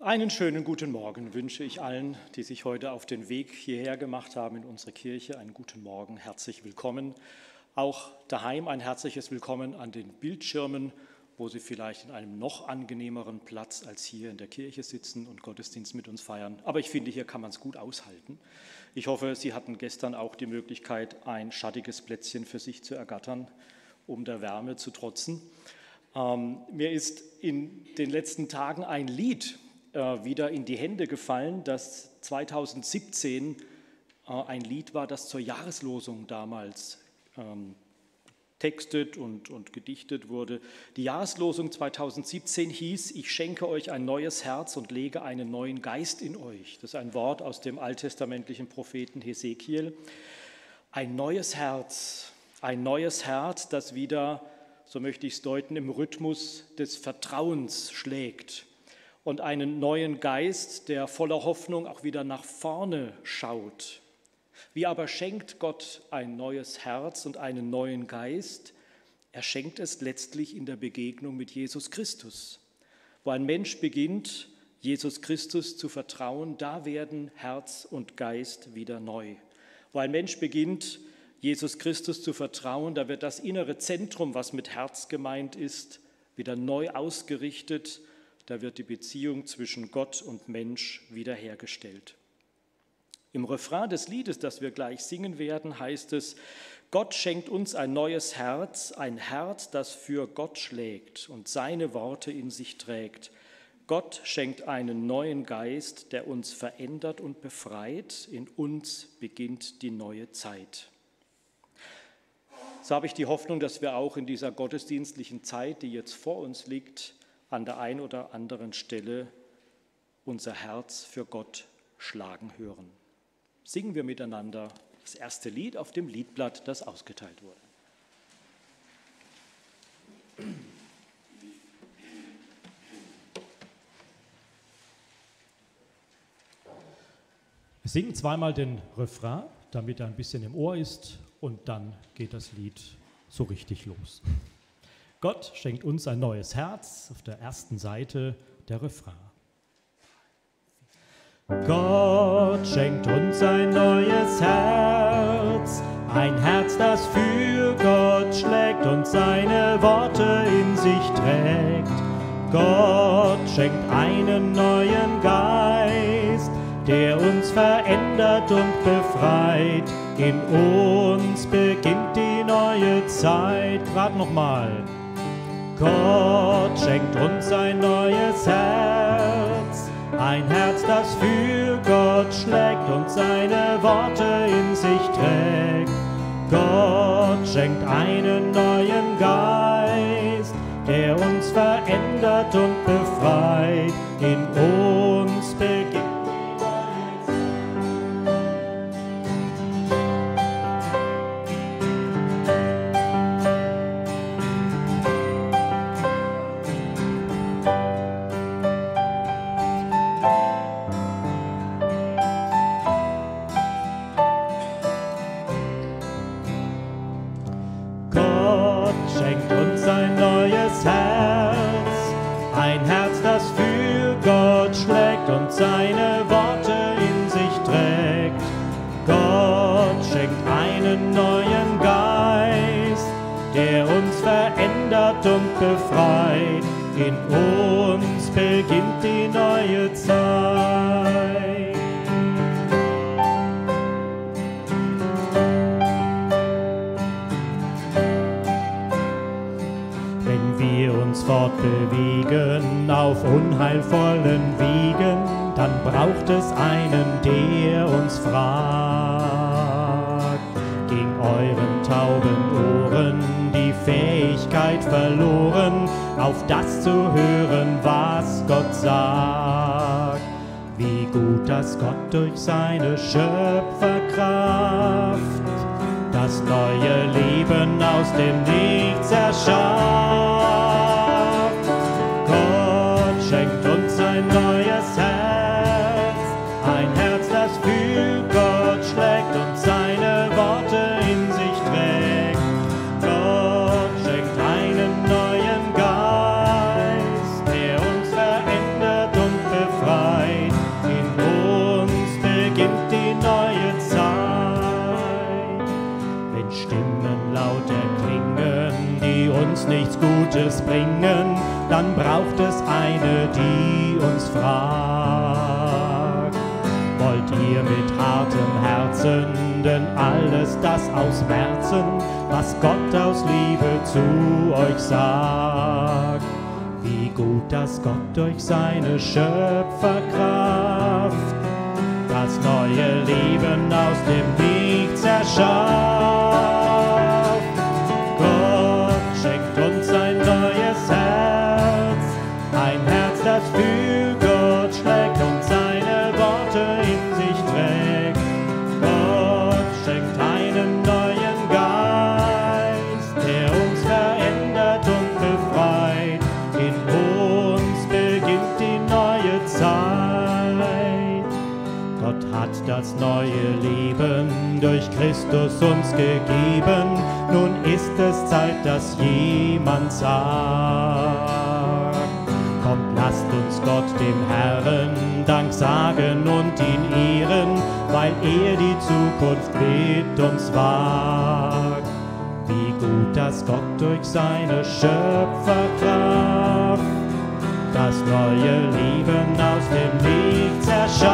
Einen schönen guten Morgen wünsche ich allen, die sich heute auf den Weg hierher gemacht haben in unsere Kirche. Einen guten Morgen, herzlich willkommen. Auch daheim ein herzliches Willkommen an den Bildschirmen, wo Sie vielleicht in einem noch angenehmeren Platz als hier in der Kirche sitzen und Gottesdienst mit uns feiern. Aber ich finde, hier kann man es gut aushalten. Ich hoffe, Sie hatten gestern auch die Möglichkeit, ein schattiges Plätzchen für sich zu ergattern, um der Wärme zu trotzen. Mir ist in den letzten Tagen ein Lied wieder in die Hände gefallen, das 2017 ein Lied war, das zur Jahreslosung damals textet und gedichtet wurde. Die Jahreslosung 2017 hieß: Ich schenke euch ein neues Herz und lege einen neuen Geist in euch. Das ist ein Wort aus dem alttestamentlichen Propheten Hesekiel. Ein neues Herz, das wieder, so möchte ich es deuten, im Rhythmus des Vertrauens schlägt. Und einen neuen Geist, der voller Hoffnung auch wieder nach vorne schaut. Wie aber schenkt Gott ein neues Herz und einen neuen Geist? Er schenkt es letztlich in der Begegnung mit Jesus Christus. Wo ein Mensch beginnt, Jesus Christus zu vertrauen, da werden Herz und Geist wieder neu. Wo ein Mensch beginnt, Jesus Christus zu vertrauen, da wird das innere Zentrum, was mit Herz gemeint ist, wieder neu ausgerichtet. Da wird die Beziehung zwischen Gott und Mensch wiederhergestellt. Im Refrain des Liedes, das wir gleich singen werden, heißt es: Gott schenkt uns ein neues Herz, ein Herz, das für Gott schlägt und seine Worte in sich trägt. Gott schenkt einen neuen Geist, der uns verändert und befreit. In uns beginnt die neue Zeit. So habe ich die Hoffnung, dass wir auch in dieser gottesdienstlichen Zeit, die jetzt vor uns liegt, an der einen oder anderen Stelle unser Herz für Gott schlagen hören. Singen wir miteinander das erste Lied auf dem Liedblatt, das ausgeteilt wurde. Wir singen zweimal den Refrain, damit er ein bisschen im Ohr ist, und dann geht das Lied so richtig los. Gott schenkt uns ein neues Herz, auf der ersten Seite der Refrain. Gott schenkt uns ein neues Herz, ein Herz, das für Gott schlägt und seine Worte in sich trägt. Gott schenkt einen neuen Geist, der uns verändert und befreit. In uns beginnt die neue Zeit. Gerade nochmal. Gott schenkt uns ein neues Herz, ein Herz, das für Gott schlägt und seine Worte in sich trägt. Gott schenkt einen neuen Geist, der uns verändert und befreit. In uns beginnt und seine Worte in sich trägt. Gott schenkt einen neuen Geist, der uns verändert und befreit. In uns beginnt die neue Zeit. Wenn wir uns fortbewegen auf unheilvollen Wegen, dann braucht es einen, der uns fragt. Ging euren tauben Ohren die Fähigkeit verloren, auf das zu hören, was Gott sagt? Wie gut, dass Gott durch seine Schöpferkraft das neue Leben aus dem Nichts erschafft. Gott schenkt uns ein neues Herz, ein Herz, das für Gott schlägt und seine Worte in sich trägt. Gott schenkt einen neuen Geist, der uns verändert und befreit. nichts Gutes bringen, dann braucht es eine, die uns fragt. Wollt ihr mit hartem Herzen denn alles das ausmerzen, was Gott aus Liebe zu euch sagt? Wie gut, dass Gott durch seine Schöpferkraft das neue Leben aus dem Nichts erschafft. Gott schenkt uns ein neues Herz, ein Herz, das für Gott schlägt und seine Worte in sich trägt. Gott schenkt einen neuen Geist, der uns verändert und befreit. In uns beginnt die neue Zeit. Gott hat das neue Leben durch Christus uns gegeben. Nun ist es Zeit, dass jemand sagt: Kommt, lasst uns Gott, dem Herrn, Dank sagen und ihn ehren, weil er die Zukunft mit uns wagt. Wie gut, dass Gott durch seine Schöpferkraft das neue Leben aus dem Nichts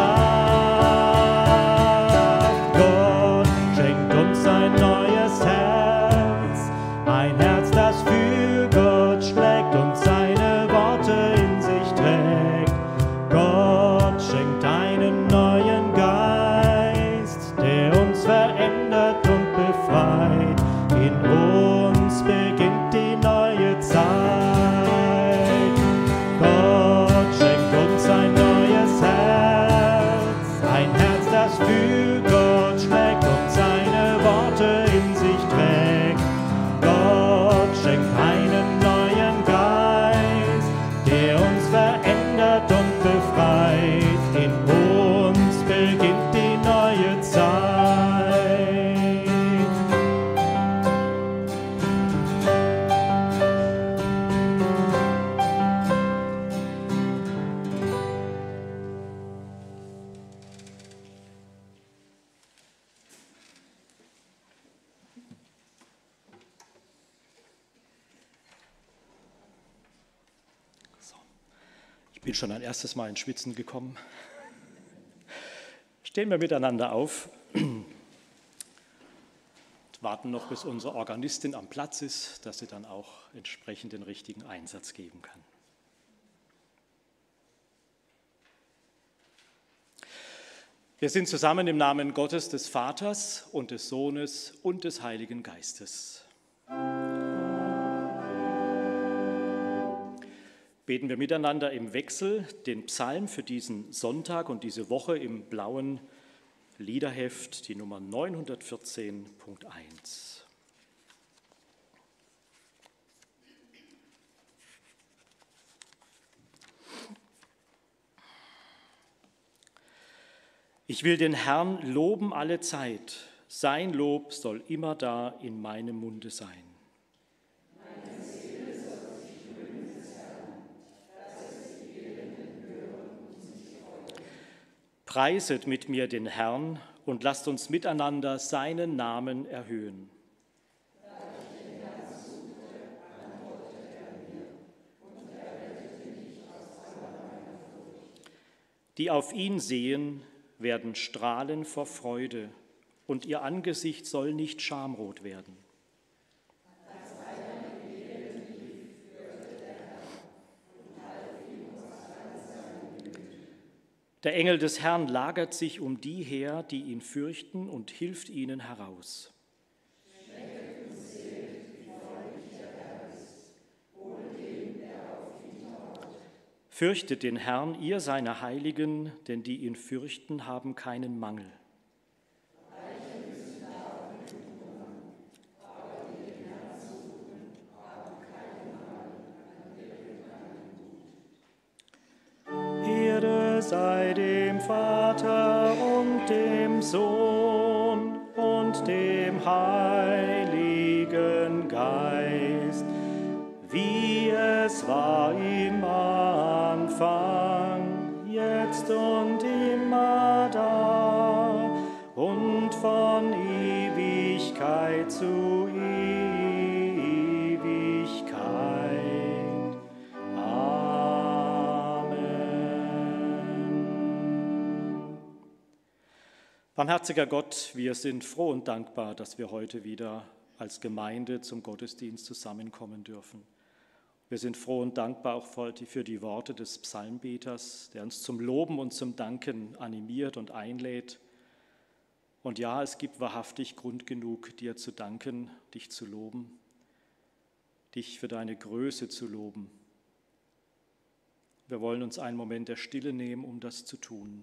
erschafft. Gott schenkt uns ein neues Herz, ein Herz, das für Gott schlägt und seine Worte in sich trägt. Gott schenkt einen neuen Geist, der uns verändert und befreit. In uns beginnt die neue Zeit. Gott schenkt uns ein neues Herz, ein Herz, das für Gott schlägt und seine Worte in sich trägt. Gott schenkt einen neuen Geist, der uns verändert und befreit. In uns beginnt die neue Zeit. Ich bin schon ein erstes Mal ins Schwitzen gekommen. Stehen wir miteinander auf und warten noch, bis unsere Organistin am Platz ist, dass sie dann auch entsprechend den richtigen Einsatz geben kann. Wir sind zusammen im Namen Gottes, des Vaters und des Sohnes und des Heiligen Geistes. Beten wir miteinander im Wechsel den Psalm für diesen Sonntag und diese Woche im blauen Liederheft, die Nummer 914.1. Ich will den Herrn loben alle Zeit, sein Lob soll immerdar in meinem Munde sein. Preiset mit mir den Herrn und lasst uns miteinander seinen Namen erhöhen. Die auf ihn sehen, werden strahlen vor Freude, und ihr Angesicht soll nicht schamrot werden. Der Engel des Herrn lagert sich um die her, die ihn fürchten, und hilft ihnen heraus. Fürchtet den Herrn, ihr seine Heiligen, denn die ihn fürchten, haben keinen Mangel. Ehre sei dem Vater und dem Sohn und dem Heiligen Geist, wie es war im Anfang, jetzt und immer da und von Ewigkeit zu Ewigkeit. Barmherziger Gott, wir sind froh und dankbar, dass wir heute wieder als Gemeinde zum Gottesdienst zusammenkommen dürfen. Wir sind froh und dankbar auch für die Worte des Psalmbeters, der uns zum Loben und zum Danken animiert und einlädt. Und ja, es gibt wahrhaftig Grund genug, dir zu danken, dich zu loben, dich für deine Größe zu loben. Wir wollen uns einen Moment der Stille nehmen, um das zu tun.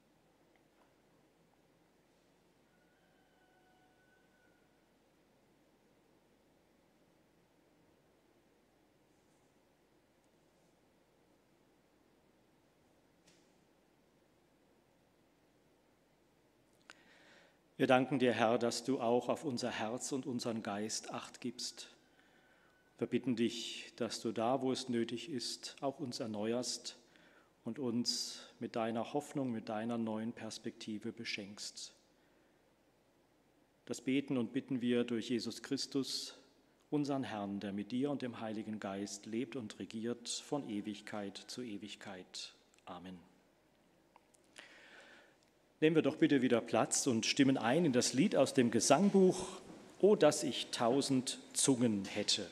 Wir danken dir, Herr, dass du auch auf unser Herz und unseren Geist Acht gibst. Wir bitten dich, dass du da, wo es nötig ist, auch uns erneuerst und uns mit deiner Hoffnung, mit deiner neuen Perspektive beschenkst. Das beten und bitten wir durch Jesus Christus, unseren Herrn, der mit dir und dem Heiligen Geist lebt und regiert von Ewigkeit zu Ewigkeit. Amen. Nehmen wir doch bitte wieder Platz und stimmen ein in das Lied aus dem Gesangbuch »O, dass ich 1000 Zungen hätte«.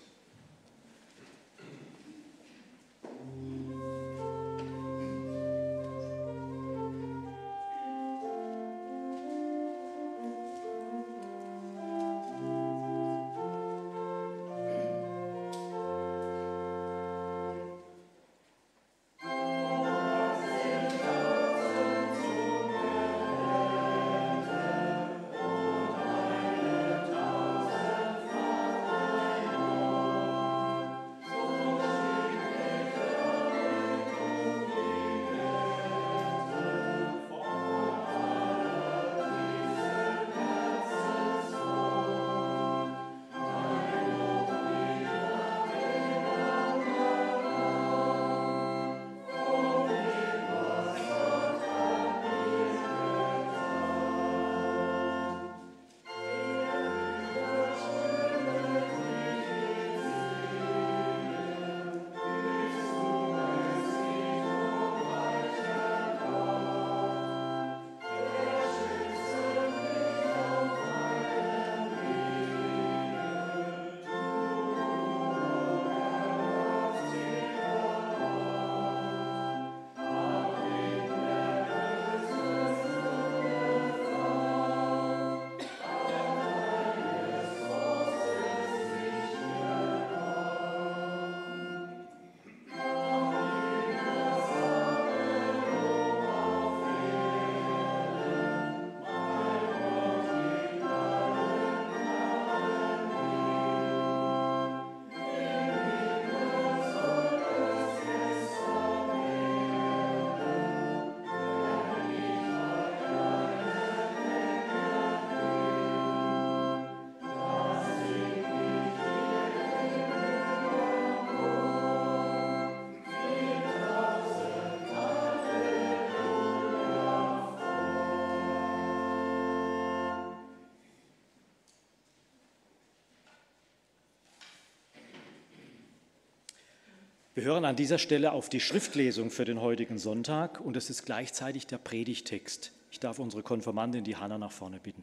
Wir hören an dieser Stelle auf die Schriftlesung für den heutigen Sonntag und es ist gleichzeitig der Predigtext. Ich darf unsere Konfirmandin, die Hanna, nach vorne bitten.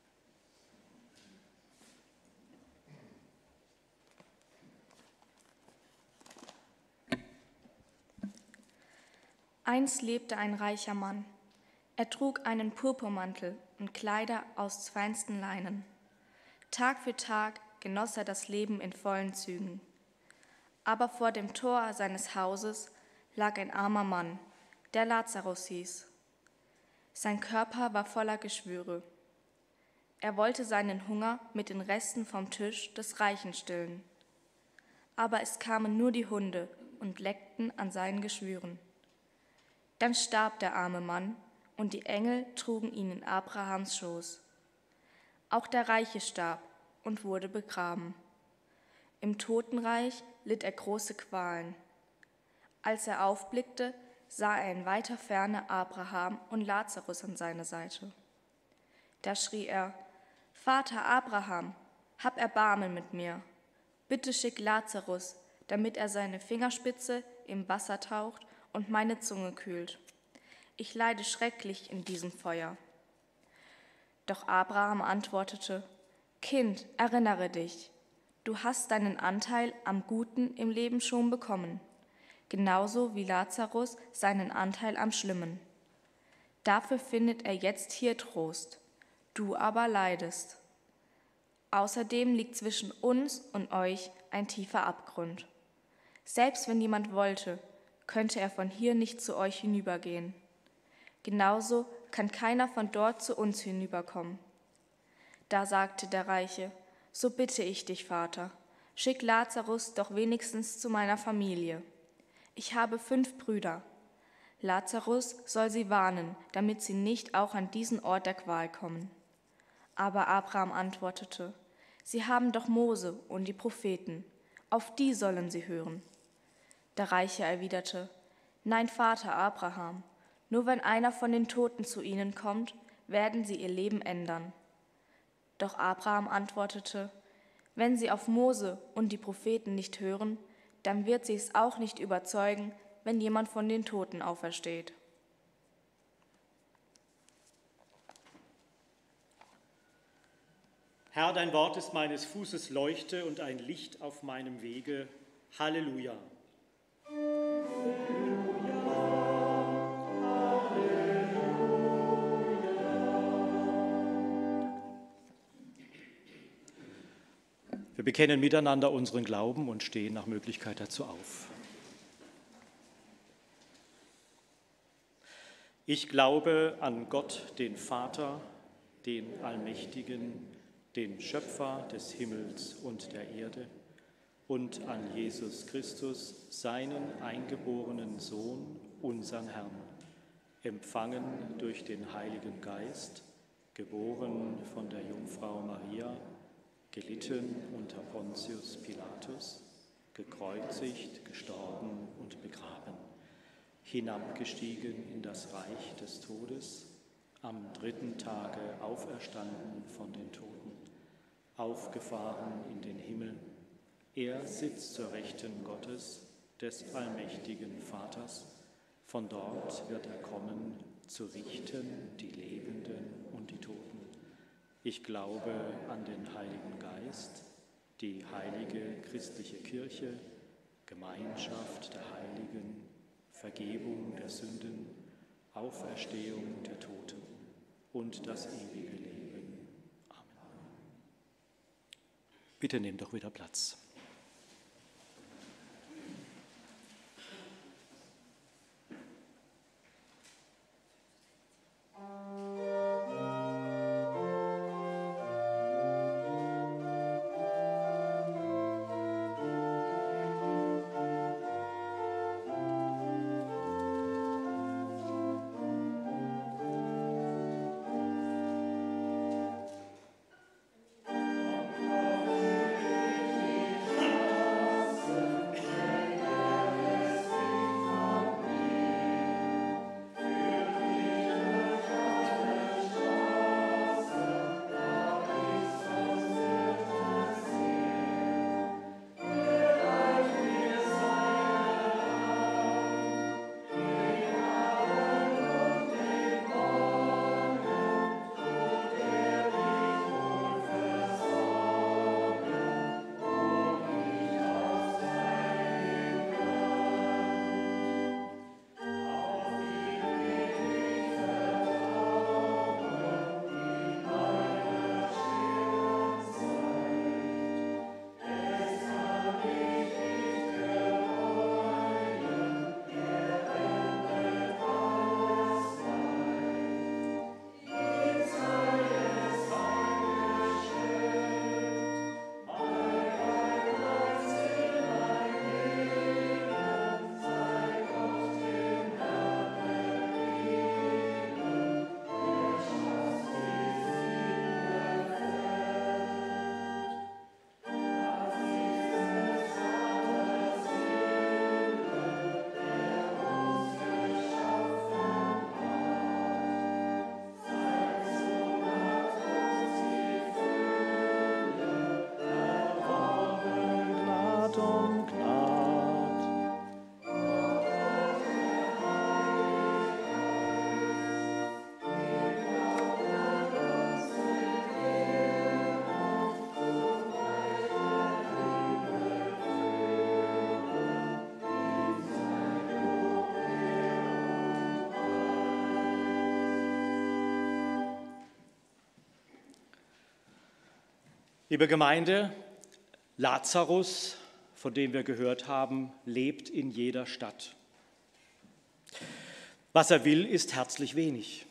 Einst lebte ein reicher Mann. Er trug einen Purpurmantel und Kleider aus feinsten Leinen. Tag für Tag genoss er das Leben in vollen Zügen. Aber vor dem Tor seines Hauses lag ein armer Mann, der Lazarus hieß. Sein Körper war voller Geschwüre. Er wollte seinen Hunger mit den Resten vom Tisch des Reichen stillen. Aber es kamen nur die Hunde und leckten an seinen Geschwüren. Dann starb der arme Mann, und die Engel trugen ihn in Abrahams Schoß. Auch der Reiche starb und wurde begraben. Im Totenreich litt er große Qualen. Als er aufblickte, sah er in weiter Ferne Abraham und Lazarus an seiner Seite. Da schrie er: »Vater Abraham, hab Erbarmen mit mir. Bitte schick Lazarus, damit er seine Fingerspitze im Wasser taucht und meine Zunge kühlt. Ich leide schrecklich in diesem Feuer.« Doch Abraham antwortete: Kind, erinnere dich, du hast deinen Anteil am Guten im Leben schon bekommen, genauso wie Lazarus seinen Anteil am Schlimmen. Dafür findet er jetzt hier Trost, du aber leidest. Außerdem liegt zwischen uns und euch ein tiefer Abgrund. Selbst wenn jemand wollte, könnte er von hier nicht zu euch hinübergehen. Genauso kann keiner von dort zu uns hinüberkommen. Da sagte der Reiche: So bitte ich dich, Vater, schick Lazarus doch wenigstens zu meiner Familie. Ich habe 5 Brüder. Lazarus soll sie warnen, damit sie nicht auch an diesen Ort der Qual kommen. Aber Abraham antwortete: Sie haben doch Mose und die Propheten, auf die sollen sie hören. Der Reiche erwiderte: Nein, Vater Abraham, nur wenn einer von den Toten zu ihnen kommt, werden sie ihr Leben ändern. Doch Abraham antwortete: Wenn sie auf Mose und die Propheten nicht hören, dann wird sie es auch nicht überzeugen, wenn jemand von den Toten aufersteht. Herr, dein Wort ist meines Fußes Leuchte und ein Licht auf meinem Wege. Halleluja. Wir bekennen miteinander unseren Glauben und stehen nach Möglichkeit dazu auf. Ich glaube an Gott, den Vater, den Allmächtigen, den Schöpfer des Himmels und der Erde, und an Jesus Christus, seinen eingeborenen Sohn, unseren Herrn, empfangen durch den Heiligen Geist, geboren von der Jungfrau Maria, gelitten unter Pontius Pilatus, gekreuzigt, gestorben und begraben, hinabgestiegen in das Reich des Todes, am 3. Tage auferstanden von den Toten, aufgefahren in den Himmel. Er sitzt zur Rechten Gottes, des allmächtigen Vaters. Von dort wird er kommen, zu richten die Lebenden und die Toten. Ich glaube an den Heiligen Geist, die heilige christliche Kirche, Gemeinschaft der Heiligen, Vergebung der Sünden, Auferstehung der Toten und das ewige Leben. Amen. Bitte nehmt doch wieder Platz. Liebe Gemeinde, Lazarus, von dem wir gehört haben, lebt in jeder Stadt. Was er will, ist herzlich wenig.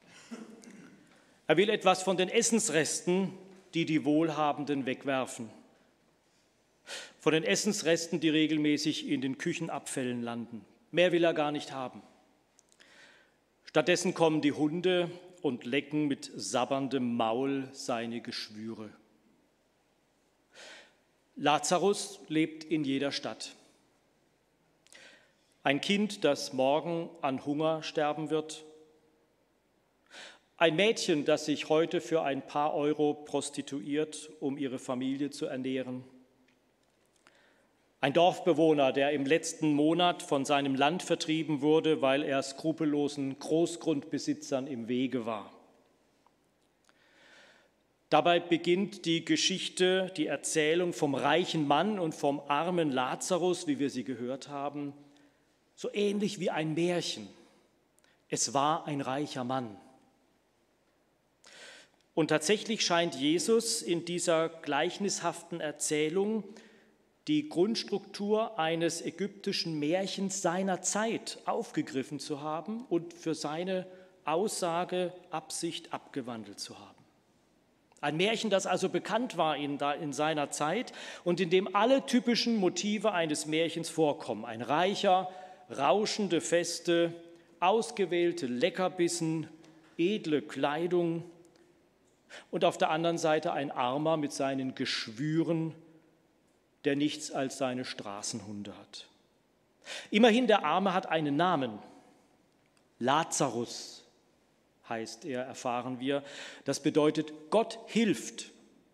Er will etwas von den Essensresten, die die Wohlhabenden wegwerfen. Von den Essensresten, die regelmäßig in den Küchenabfällen landen. Mehr will er gar nicht haben. Stattdessen kommen die Hunde und lecken mit sabberndem Maul seine Geschwüre. Lazarus lebt in jeder Stadt. Ein Kind, das morgen an Hunger sterben wird. Ein Mädchen, das sich heute für ein paar Euro prostituiert, um ihre Familie zu ernähren. Ein Dorfbewohner, der im letzten Monat von seinem Land vertrieben wurde, weil er skrupellosen Großgrundbesitzern im Wege war. Dabei beginnt die Geschichte, die Erzählung vom reichen Mann und vom armen Lazarus, wie wir sie gehört haben, so ähnlich wie ein Märchen. Es war ein reicher Mann. Und tatsächlich scheint Jesus in dieser gleichnishaften Erzählung die Grundstruktur eines ägyptischen Märchens seiner Zeit aufgegriffen zu haben und für seine Aussage, Absicht abgewandelt zu haben. Ein Märchen, das also bekannt war in seiner Zeit und in dem alle typischen Motive eines Märchens vorkommen. Ein reicher, rauschende Feste, ausgewählte Leckerbissen, edle Kleidung und auf der anderen Seite ein Armer mit seinen Geschwüren, der nichts als seine Straßenhunde hat. Immerhin, der Arme hat einen Namen. Lazarus heißt er, erfahren wir. Das bedeutet, Gott hilft.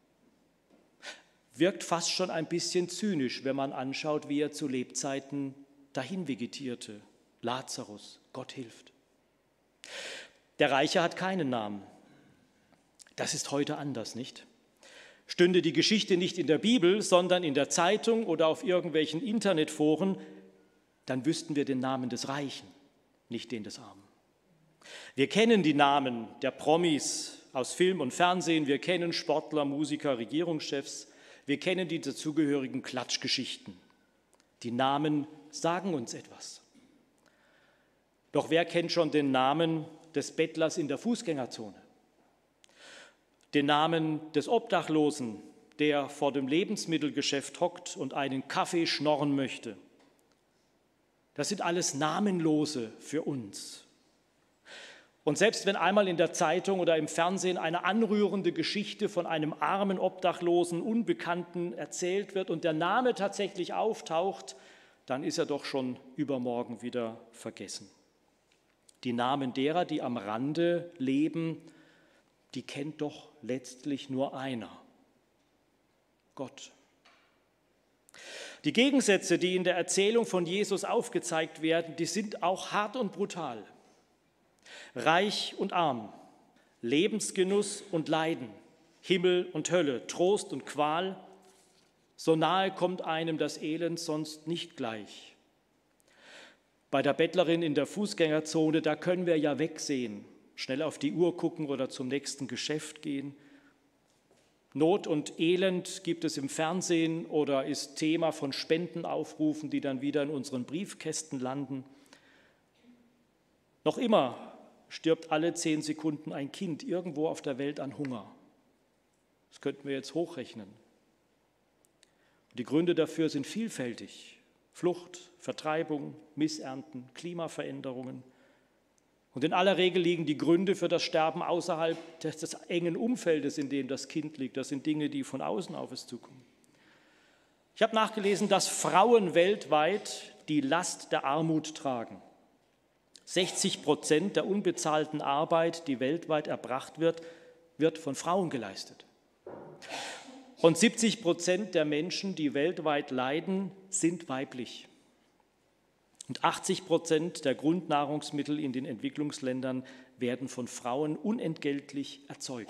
Wirkt fast schon ein bisschen zynisch, wenn man anschaut, wie er zu Lebzeiten dahin vegetierte. Lazarus, Gott hilft. Der Reiche hat keinen Namen. Das ist heute anders, nicht? Stünde die Geschichte nicht in der Bibel, sondern in der Zeitung oder auf irgendwelchen Internetforen, dann wüssten wir den Namen des Reichen, nicht den des Armen. Wir kennen die Namen der Promis aus Film und Fernsehen, wir kennen Sportler, Musiker, Regierungschefs, wir kennen die dazugehörigen Klatschgeschichten. Die Namen sagen uns etwas. Doch wer kennt schon den Namen des Bettlers in der Fußgängerzone? Den Namen des Obdachlosen, der vor dem Lebensmittelgeschäft hockt und einen Kaffee schnorren möchte? Das sind alles Namenlose für uns. Und selbst wenn einmal in der Zeitung oder im Fernsehen eine anrührende Geschichte von einem armen, obdachlosen, Unbekannten erzählt wird und der Name tatsächlich auftaucht, dann ist er doch schon übermorgen wieder vergessen. Die Namen derer, die am Rande leben, die kennt doch letztlich nur einer: Gott. Die Gegensätze, die in der Erzählung von Jesus aufgezeigt werden, die sind auch hart und brutal. Reich und arm, Lebensgenuss und Leiden, Himmel und Hölle, Trost und Qual, so nahe kommt einem das Elend sonst nicht gleich. Bei der Bettlerin in der Fußgängerzone, da können wir ja wegsehen, schnell auf die Uhr gucken oder zum nächsten Geschäft gehen. Not und Elend gibt es im Fernsehen oder ist Thema von Spendenaufrufen, die dann wieder in unseren Briefkästen landen. Noch immer stirbt alle 10 Sekunden ein Kind irgendwo auf der Welt an Hunger. Das könnten wir jetzt hochrechnen. Die Gründe dafür sind vielfältig: Flucht, Vertreibung, Missernten, Klimaveränderungen. Und in aller Regel liegen die Gründe für das Sterben außerhalb des engen Umfeldes, in dem das Kind liegt. Das sind Dinge, die von außen auf es zukommen. Ich habe nachgelesen, dass Frauen weltweit die Last der Armut tragen. 60% der unbezahlten Arbeit, die weltweit erbracht wird, wird von Frauen geleistet. Und 70% der Menschen, die weltweit leiden, sind weiblich. Und 80% der Grundnahrungsmittel in den Entwicklungsländern werden von Frauen unentgeltlich erzeugt.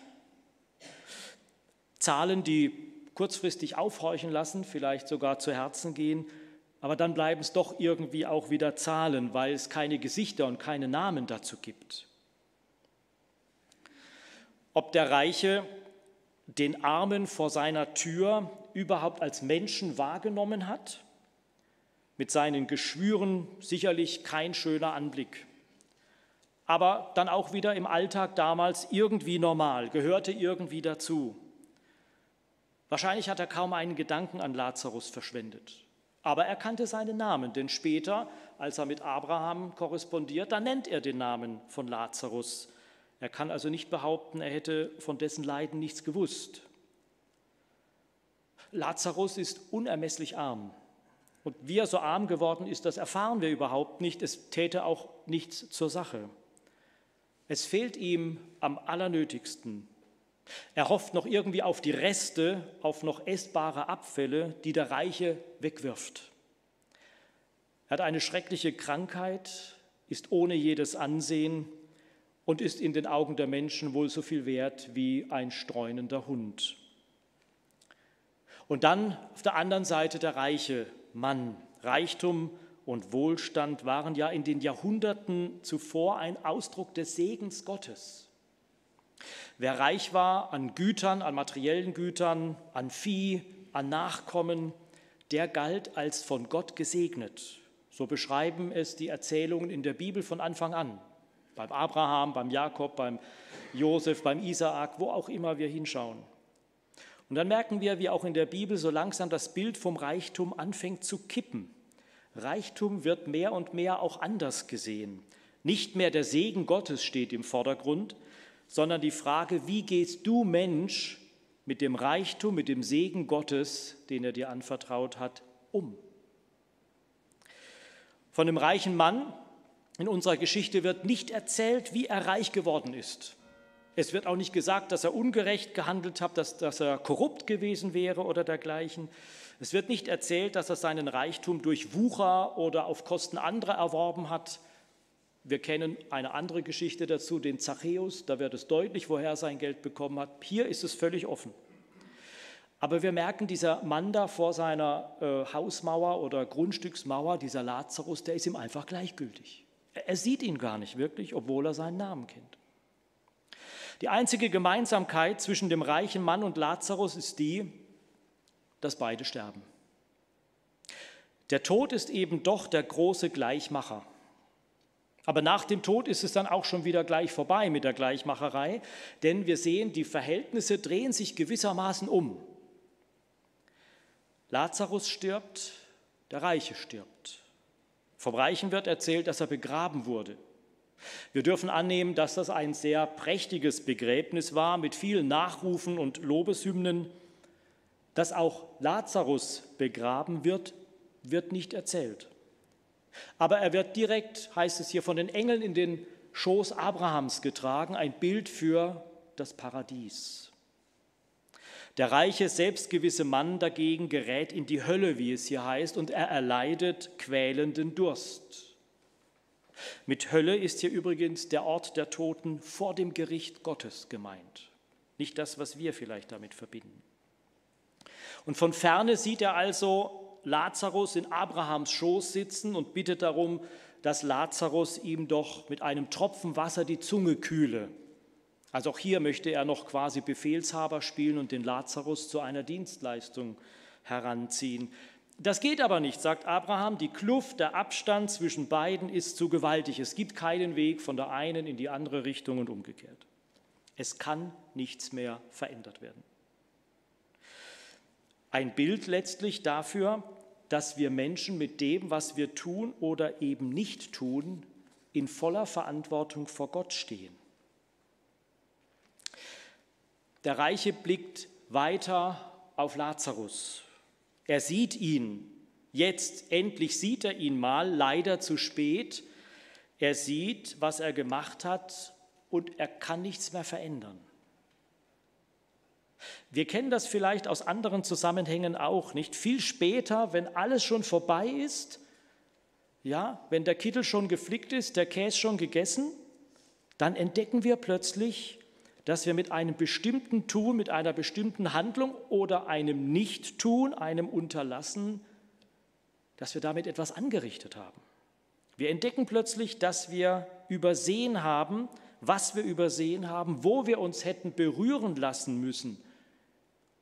Zahlen, die kurzfristig aufhorchen lassen, vielleicht sogar zu Herzen gehen, aber dann bleiben es doch irgendwie auch wieder Zahlen, weil es keine Gesichter und keine Namen dazu gibt. Ob der Reiche den Armen vor seiner Tür überhaupt als Menschen wahrgenommen hat. Mit seinen Geschwüren sicherlich kein schöner Anblick. Aber dann auch wieder im Alltag damals irgendwie normal, gehörte irgendwie dazu. Wahrscheinlich hat er kaum einen Gedanken an Lazarus verschwendet. Aber er kannte seinen Namen, denn später, als er mit Abraham korrespondiert, da nennt er den Namen von Lazarus. Er kann also nicht behaupten, er hätte von dessen Leiden nichts gewusst. Lazarus ist unermesslich arm. Und wie er so arm geworden ist, das erfahren wir überhaupt nicht. Es täte auch nichts zur Sache. Es fehlt ihm am allernötigsten. Er hofft noch irgendwie auf die Reste, auf noch essbare Abfälle, die der Reiche wegwirft. Er hat eine schreckliche Krankheit, ist ohne jedes Ansehen und ist in den Augen der Menschen wohl so viel wert wie ein streunender Hund. Und dann auf der anderen Seite der reiche Mann. Reichtum und Wohlstand waren ja in den Jahrhunderten zuvor ein Ausdruck des Segens Gottes. Wer reich war an Gütern, an materiellen Gütern, an Vieh, an Nachkommen, der galt als von Gott gesegnet. So beschreiben es die Erzählungen in der Bibel von Anfang an. Beim Abraham, beim Jakob, beim Josef, beim Isaak, wo auch immer wir hinschauen. Und dann merken wir, wie auch in der Bibel so langsam das Bild vom Reichtum anfängt zu kippen. Reichtum wird mehr und mehr auch anders gesehen. Nicht mehr der Segen Gottes steht im Vordergrund, sondern die Frage, wie gehst du, Mensch, mit dem Reichtum, mit dem Segen Gottes, den er dir anvertraut hat, um? Von dem reichen Mann in unserer Geschichte wird nicht erzählt, wie er reich geworden ist. Es wird auch nicht gesagt, dass er ungerecht gehandelt hat, dass er korrupt gewesen wäre oder dergleichen. Es wird nicht erzählt, dass er seinen Reichtum durch Wucher oder auf Kosten anderer erworben hat. Wir kennen eine andere Geschichte dazu, den Zachäus. Da wird es deutlich, woher er sein Geld bekommen hat. Hier ist es völlig offen. Aber wir merken, dieser Mann da vor seiner Hausmauer oder Grundstücksmauer, dieser Lazarus, der ist ihm einfach gleichgültig. Er sieht ihn gar nicht wirklich, obwohl er seinen Namen kennt. Die einzige Gemeinsamkeit zwischen dem reichen Mann und Lazarus ist die, dass beide sterben. Der Tod ist eben doch der große Gleichmacher. Aber nach dem Tod ist es dann auch schon wieder gleich vorbei mit der Gleichmacherei, denn wir sehen, die Verhältnisse drehen sich gewissermaßen um. Lazarus stirbt, der Reiche stirbt. Vom Reichen wird erzählt, dass er begraben wurde. Wir dürfen annehmen, dass das ein sehr prächtiges Begräbnis war mit vielen Nachrufen und Lobeshymnen. Dass auch Lazarus begraben wird, wird nicht erzählt. Aber er wird direkt, heißt es hier, von den Engeln in den Schoß Abrahams getragen, ein Bild für das Paradies. Der reiche, selbstgewisse Mann dagegen gerät in die Hölle, wie es hier heißt, und er erleidet quälenden Durst. Mit Hölle ist hier übrigens der Ort der Toten vor dem Gericht Gottes gemeint. Nicht das, was wir vielleicht damit verbinden. Und von Ferne sieht er also Lazarus in Abrahams Schoß sitzen und bittet darum, dass Lazarus ihm doch mit einem Tropfen Wasser die Zunge kühle. Also auch hier möchte er noch quasi Befehlshaber spielen und den Lazarus zu einer Dienstleistung heranziehen. Das geht aber nicht, sagt Abraham, die Kluft, der Abstand zwischen beiden ist zu gewaltig. Es gibt keinen Weg von der einen in die andere Richtung und umgekehrt. Es kann nichts mehr verändert werden. Ein Bild letztlich dafür, dass wir Menschen mit dem, was wir tun oder eben nicht tun, in voller Verantwortung vor Gott stehen. Der Reiche blickt weiter auf Lazarus. Er sieht ihn. Jetzt endlich sieht er ihn mal, leider zu spät. Er sieht, was er gemacht hat und er kann nichts mehr verändern. Wir kennen das vielleicht aus anderen Zusammenhängen auch, nicht? Viel später, wenn alles schon vorbei ist, ja, wenn der Kittel schon geflickt ist, der Käse schon gegessen, dann entdecken wir plötzlich, dass wir mit einem bestimmten Tun, mit einer bestimmten Handlung oder einem Nicht-Tun, einem Unterlassen, dass wir damit etwas angerichtet haben. Wir entdecken plötzlich, dass wir übersehen haben, was wir übersehen haben, wo wir uns hätten berühren lassen müssen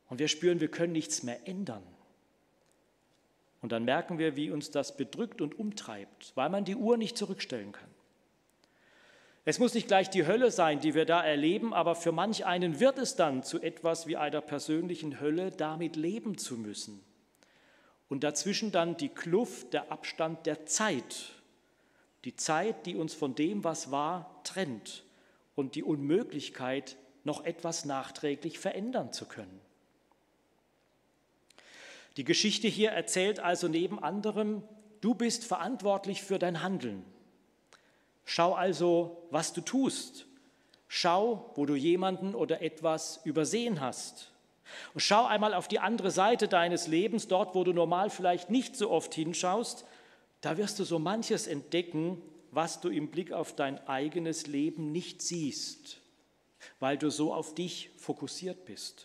Und wir spüren, wir können nichts mehr ändern. Und dann merken wir, wie uns das bedrückt und umtreibt, weil man die Uhr nicht zurückstellen kann. Es muss nicht gleich die Hölle sein, die wir da erleben, aber für manch einen wird es dann zu etwas wie einer persönlichen Hölle, damit leben zu müssen. Und dazwischen dann die Kluft, der Abstand der Zeit. Die Zeit, die uns von dem, was war, trennt. Und die Unmöglichkeit, noch etwas nachträglich verändern zu können. Die Geschichte hier erzählt also neben anderem, du bist verantwortlich für dein Handeln. Schau also, was du tust. Schau, wo du jemanden oder etwas übersehen hast. Und schau einmal auf die andere Seite deines Lebens, dort, wo du normal vielleicht nicht so oft hinschaust. Da wirst du so manches entdecken, was du im Blick auf dein eigenes Leben nicht siehst, weil du so auf dich fokussiert bist.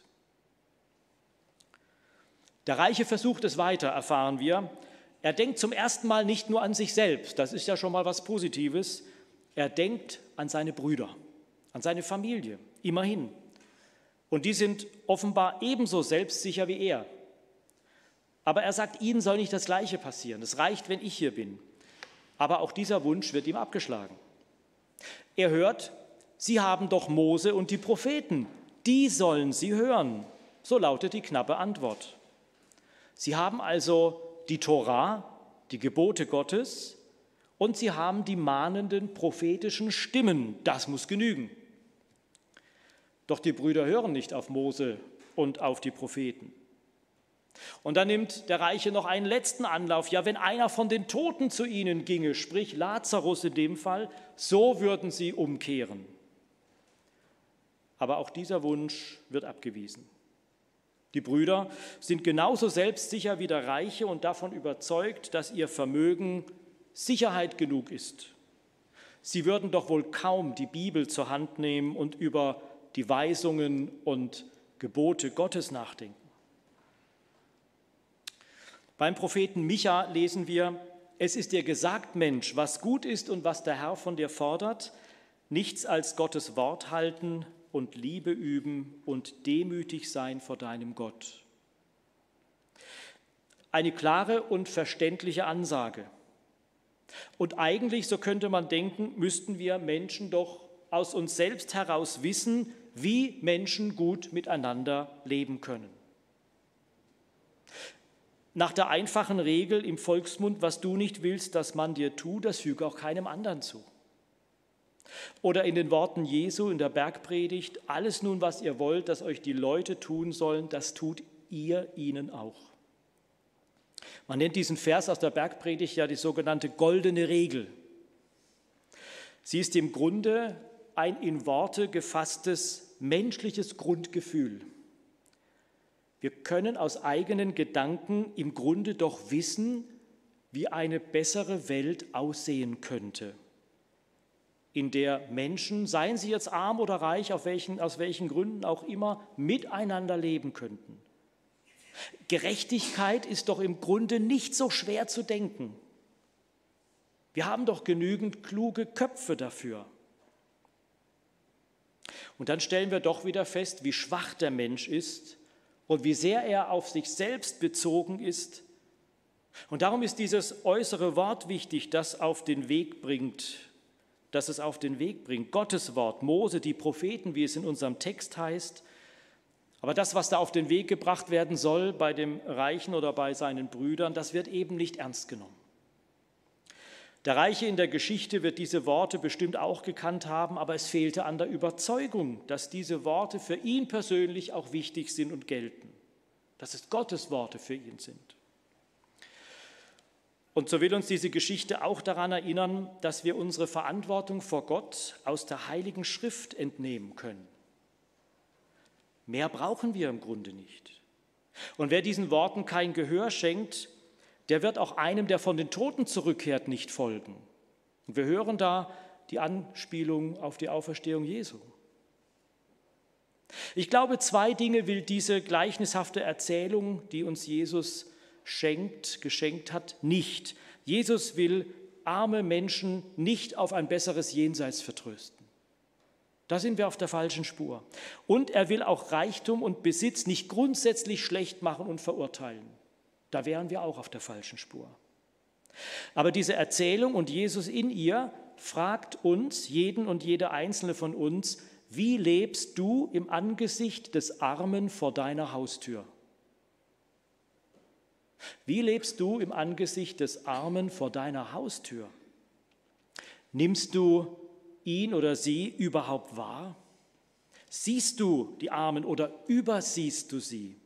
Der Reiche versucht es weiter, erfahren wir. Er denkt zum ersten Mal nicht nur an sich selbst, das ist ja schon mal was Positives. Er denkt an seine Brüder, an seine Familie, immerhin. Und die sind offenbar ebenso selbstsicher wie er. Aber er sagt, ihnen soll nicht das Gleiche passieren. Es reicht, wenn ich hier bin. Aber auch dieser Wunsch wird ihm abgeschlagen. Er hört, sie haben doch Mose und die Propheten. Die sollen sie hören. So lautet die knappe Antwort. Sie haben also die Tora, die Gebote Gottes, und sie haben die mahnenden prophetischen Stimmen. Das muss genügen. Doch die Brüder hören nicht auf Mose und auf die Propheten. Und dann nimmt der Reiche noch einen letzten Anlauf. Ja, wenn einer von den Toten zu ihnen ginge, sprich Lazarus in dem Fall, so würden sie umkehren. Aber auch dieser Wunsch wird abgewiesen. Die Brüder sind genauso selbstsicher wie der Reiche und davon überzeugt, dass ihr Vermögen Sicherheit genug ist. Sie würden doch wohl kaum die Bibel zur Hand nehmen und über die Weisungen und Gebote Gottes nachdenken. Beim Propheten Micha lesen wir, es ist dir gesagt, Mensch, was gut ist und was der Herr von dir fordert, nichts als Gottes Wort halten und Liebe üben und demütig sein vor deinem Gott. Eine klare und verständliche Ansage. Und eigentlich, so könnte man denken, müssten wir Menschen doch aus uns selbst heraus wissen, wie Menschen gut miteinander leben können. Nach der einfachen Regel im Volksmund, was du nicht willst, dass man dir tut, das füge auch keinem anderen zu. Oder in den Worten Jesu in der Bergpredigt, alles nun, was ihr wollt, dass euch die Leute tun sollen, das tut ihr ihnen auch. Man nennt diesen Vers aus der Bergpredigt ja die sogenannte goldene Regel. Sie ist im Grunde ein in Worte gefasstes menschliches Grundgefühl. Wir können aus eigenen Gedanken im Grunde doch wissen, wie eine bessere Welt aussehen könnte, in der Menschen, seien sie jetzt arm oder reich, aus welchen Gründen auch immer, miteinander leben könnten. Gerechtigkeit ist doch im Grunde nicht so schwer zu denken. Wir haben doch genügend kluge Köpfe dafür. Und dann stellen wir doch wieder fest, wie schwach der Mensch ist und wie sehr er auf sich selbst bezogen ist. Und darum ist dieses äußere Wort wichtig, das es auf den Weg bringt. Gottes Wort, Mose, die Propheten, wie es in unserem Text heißt. Aber das, was da auf den Weg gebracht werden soll bei dem Reichen oder bei seinen Brüdern, das wird eben nicht ernst genommen. Der Reiche in der Geschichte wird diese Worte bestimmt auch gekannt haben, aber es fehlte an der Überzeugung, dass diese Worte für ihn persönlich auch wichtig sind und gelten, dass es Gottes Worte für ihn sind. Und so will uns diese Geschichte auch daran erinnern, dass wir unsere Verantwortung vor Gott aus der Heiligen Schrift entnehmen können. Mehr brauchen wir im Grunde nicht. Und wer diesen Worten kein Gehör schenkt, der wird auch einem, der von den Toten zurückkehrt, nicht folgen. Und wir hören da die Anspielung auf die Auferstehung Jesu. Ich glaube, zwei Dinge will diese gleichnishafte Erzählung, die uns Jesus geschenkt hat, nicht. Jesus will arme Menschen nicht auf ein besseres Jenseits vertrösten. Da sind wir auf der falschen Spur. Und er will auch Reichtum und Besitz nicht grundsätzlich schlecht machen und verurteilen. Da wären wir auch auf der falschen Spur. Aber diese Erzählung und Jesus in ihr fragt uns, jeden und jede einzelne von uns, wie lebst du im Angesicht des Armen vor deiner Haustür? Wie lebst du im Angesicht des Armen vor deiner Haustür? Nimmst du ihn oder sie überhaupt wahr? Siehst du die Armen oder übersiehst du sie?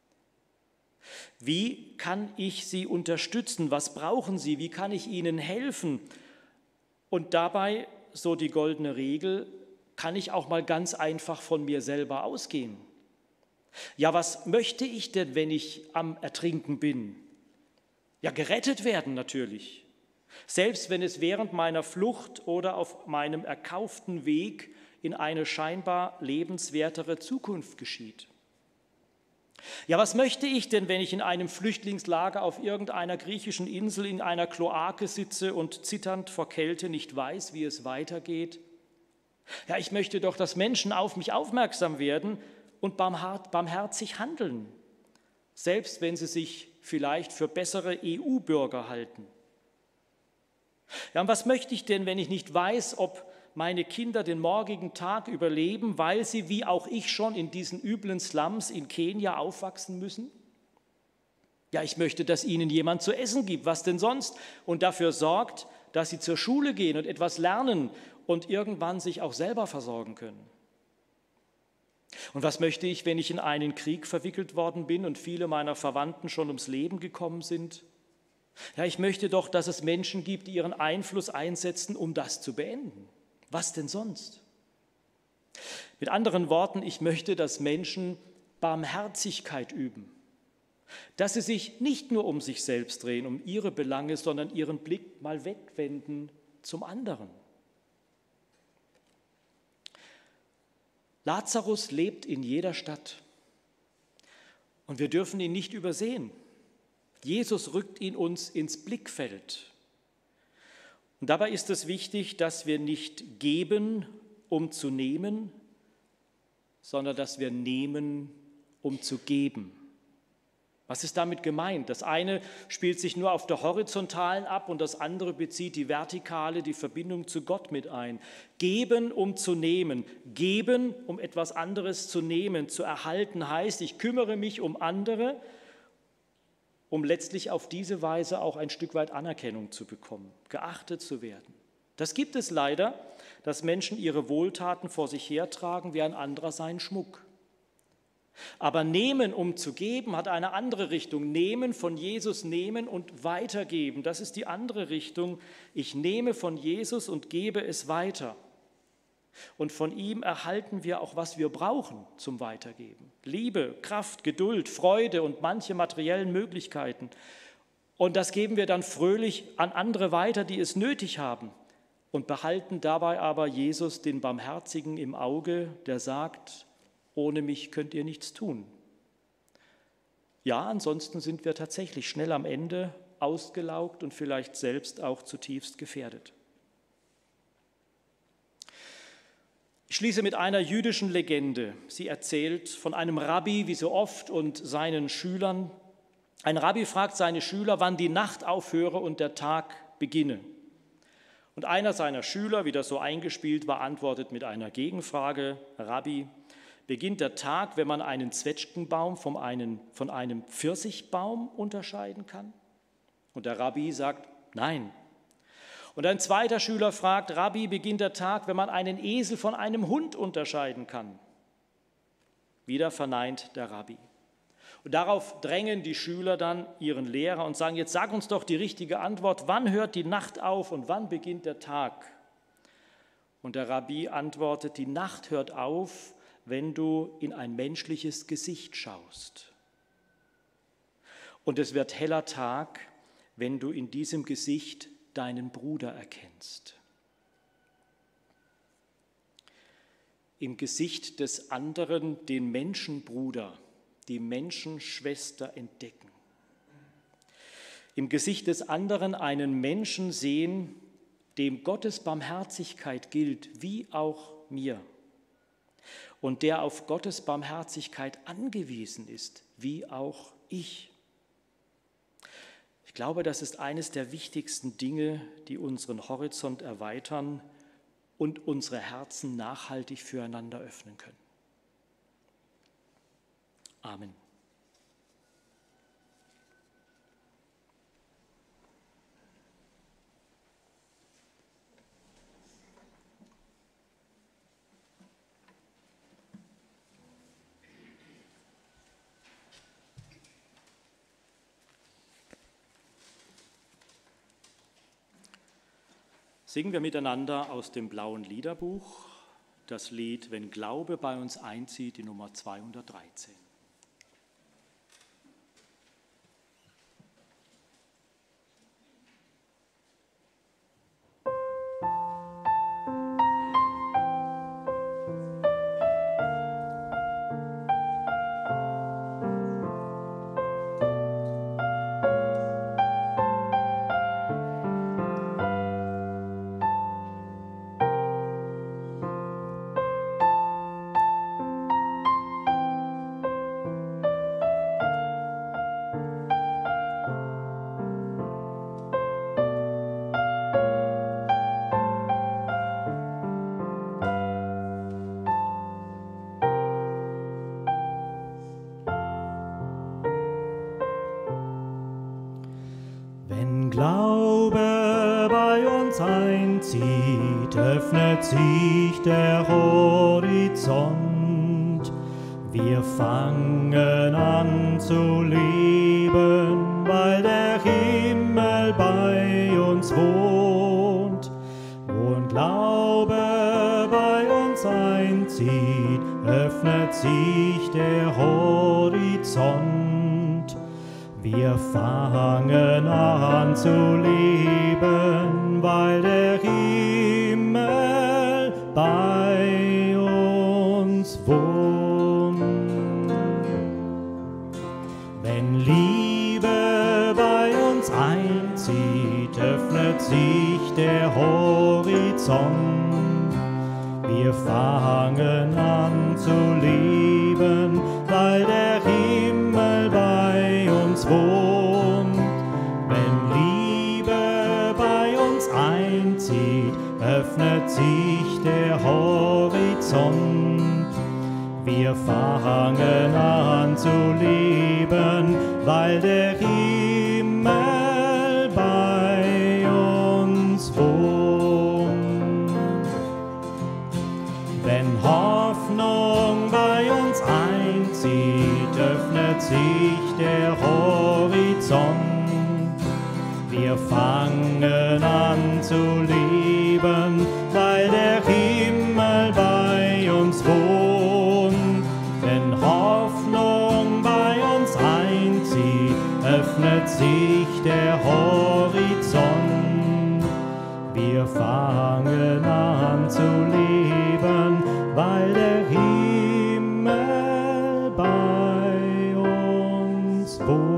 Wie kann ich sie unterstützen? Was brauchen sie? Wie kann ich ihnen helfen? Und dabei, so die goldene Regel, kann ich auch mal ganz einfach von mir selber ausgehen. Ja, was möchte ich denn, wenn ich am Ertrinken bin? Ja, gerettet werden natürlich. Selbst wenn es während meiner Flucht oder auf meinem erkauften Weg in eine scheinbar lebenswertere Zukunft geschieht. Ja, was möchte ich denn, wenn ich in einem Flüchtlingslager auf irgendeiner griechischen Insel in einer Kloake sitze und zitternd vor Kälte nicht weiß, wie es weitergeht? Ja, ich möchte doch, dass Menschen auf mich aufmerksam werden und barmherzig handeln, selbst wenn sie sich vielleicht für bessere EU-Bürger halten. Ja, und was möchte ich denn, wenn ich nicht weiß, ob meine Kinder den morgigen Tag überleben, weil sie, wie auch ich schon, in diesen üblen Slums in Kenia aufwachsen müssen? Ja, ich möchte, dass ihnen jemand zu essen gibt, was denn sonst, und dafür sorgt, dass sie zur Schule gehen und etwas lernen und irgendwann sich auch selber versorgen können. Und was möchte ich, wenn ich in einen Krieg verwickelt worden bin und viele meiner Verwandten schon ums Leben gekommen sind? Ja, ich möchte doch, dass es Menschen gibt, die ihren Einfluss einsetzen, um das zu beenden. Was denn sonst? Mit anderen Worten, ich möchte, dass Menschen Barmherzigkeit üben, dass sie sich nicht nur um sich selbst drehen, um ihre Belange, sondern ihren Blick mal wegwenden zum anderen. Lazarus lebt in jeder Stadt und wir dürfen ihn nicht übersehen. Jesus rückt ihn uns ins Blickfeld. Und dabei ist es wichtig, dass wir nicht geben, um zu nehmen, sondern dass wir nehmen, um zu geben. Was ist damit gemeint? Das eine spielt sich nur auf der horizontalen ab und das andere bezieht die vertikale, die Verbindung zu Gott mit ein. Geben, um zu nehmen. Geben, um etwas anderes zu nehmen, zu erhalten, heißt, ich kümmere mich um andere, um letztlich auf diese Weise auch ein Stück weit Anerkennung zu bekommen, geachtet zu werden. Das gibt es leider, dass Menschen ihre Wohltaten vor sich hertragen, wie ein anderer seinen Schmuck. Aber nehmen, um zu geben, hat eine andere Richtung. Nehmen von Jesus, nehmen und weitergeben. Das ist die andere Richtung. Ich nehme von Jesus und gebe es weiter. Und von ihm erhalten wir auch, was wir brauchen zum Weitergeben. Liebe, Kraft, Geduld, Freude und manche materiellen Möglichkeiten. Und das geben wir dann fröhlich an andere weiter, die es nötig haben. Und behalten dabei aber Jesus, den Barmherzigen, im Auge, der sagt, ohne mich könnt ihr nichts tun. Ja, ansonsten sind wir tatsächlich schnell am Ende, ausgelaugt und vielleicht selbst auch zutiefst gefährdet. Ich schließe mit einer jüdischen Legende. Sie erzählt von einem Rabbi, wie so oft, und seinen Schülern. Ein Rabbi fragt seine Schüler, wann die Nacht aufhöre und der Tag beginne. Und einer seiner Schüler, wie das so eingespielt war, antwortet mit einer Gegenfrage: Rabbi, beginnt der Tag, wenn man einen Zwetschgenbaum von einem Pfirsichbaum unterscheiden kann? Und der Rabbi sagt, nein. Und ein zweiter Schüler fragt, Rabbi, beginnt der Tag, wenn man einen Esel von einem Hund unterscheiden kann? Wieder verneint der Rabbi. Und darauf drängen die Schüler dann ihren Lehrer und sagen, jetzt sag uns doch die richtige Antwort, wann hört die Nacht auf und wann beginnt der Tag? Und der Rabbi antwortet, die Nacht hört auf, wenn du in ein menschliches Gesicht schaust. Und es wird heller Tag, wenn du in diesem Gesicht deinen Bruder erkennst. Im Gesicht des anderen den Menschenbruder, die Menschenschwester entdecken. Im Gesicht des anderen einen Menschen sehen, dem Gottes Barmherzigkeit gilt, wie auch mir. und der auf Gottes Barmherzigkeit angewiesen ist, wie auch ich. Ich glaube, das ist eines der wichtigsten Dinge, die unseren Horizont erweitern und unsere Herzen nachhaltig füreinander öffnen können. Amen. Singen wir miteinander aus dem blauen Liederbuch das Lied Wenn Glaube bei uns einzieht, die Nummer 213. Glaube bei uns einzieht, öffnet sich der Horizont. Wir fangen an zu leben, weil der Himmel bei uns wohnt. Und Glaube bei uns einzieht, öffnet sich der Horizont. Wir fangen an zu leben, weil der Himmel bei uns wohnt. Wenn Liebe bei uns einzieht, öffnet sich der Horizont. Wir fangen an zu leben, weil der Himmel bei uns wohnt. Wenn Liebe bei uns einzieht, öffnet sich der Horizont. Wir fangen an zu leben, weil der Himmel bei uns wohnt. Wenn Hoffnung bei uns einzieht, öffnet sich der Horizont. Wir fangen an zu leben, weil der Himmel bei uns wohnt. Wenn Hoffnung bei uns einzieht, öffnet sich der Horizont. Wir fangen an zu leben, weil der Himmel bei uns wohnt.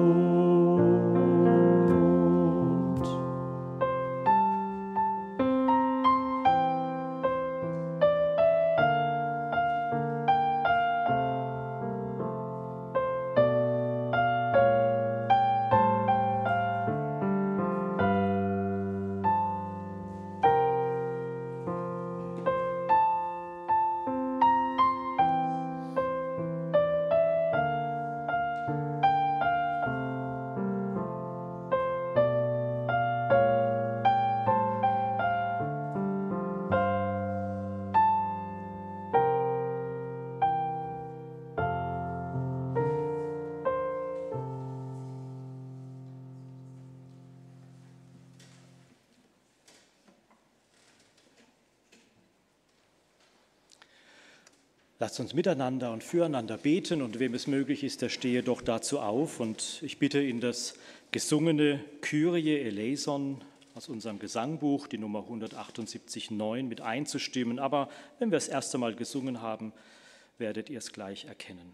Lasst uns miteinander und füreinander beten und wem es möglich ist, der stehe doch dazu auf. Und ich bitte in das gesungene Kyrie eleison aus unserem Gesangbuch, die Nummer 178,9, mit einzustimmen. Aber wenn wir das erste Mal gesungen haben, werdet ihr es gleich erkennen.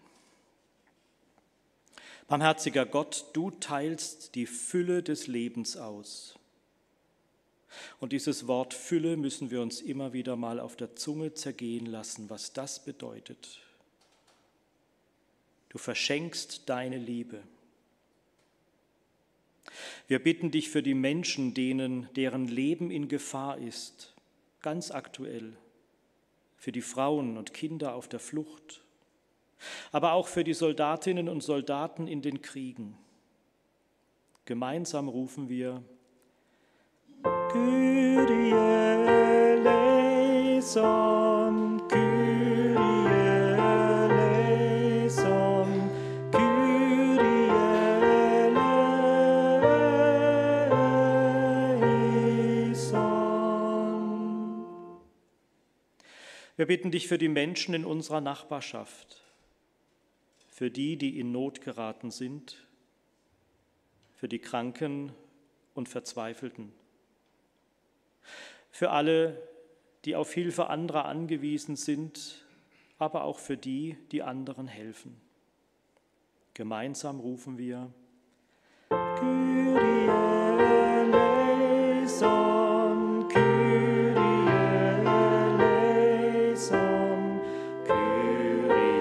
Barmherziger Gott, du teilst die Fülle des Lebens aus. Und dieses Wort Fülle müssen wir uns immer wieder mal auf der Zunge zergehen lassen, was das bedeutet. Du verschenkst deine Liebe. Wir bitten dich für die Menschen, deren Leben in Gefahr ist, ganz aktuell, für die Frauen und Kinder auf der Flucht, aber auch für die Soldatinnen und Soldaten in den Kriegen. Gemeinsam rufen wir: Kyrie eleison, Kyrie eleison, Kyrie eleison. Wir bitten dich für die Menschen in unserer Nachbarschaft, für die, die in Not geraten sind, für die Kranken und Verzweifelten, für alle, die auf Hilfe anderer angewiesen sind, aber auch für die, die anderen helfen. Gemeinsam rufen wir: Kyrie eleison, Kyrie eleison, Kyrie